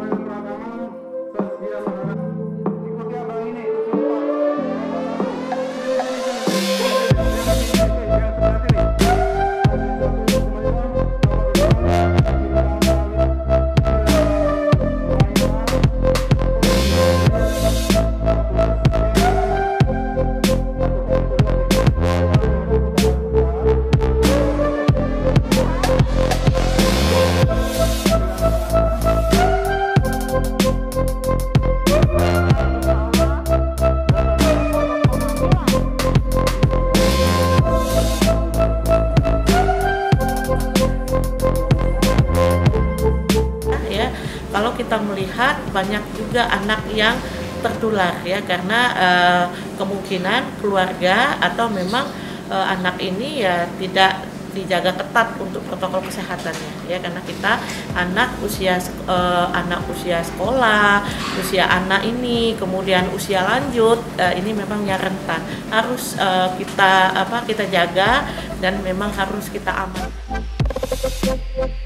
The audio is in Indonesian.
Kalau kita melihat banyak juga anak yang tertular ya, karena kemungkinan keluarga atau memang anak ini ya tidak dijaga ketat untuk protokol kesehatannya ya, karena kita anak usia sekolah, usia anak ini, kemudian usia lanjut, ini memang yang rentan, harus kita jaga dan memang harus kita aman.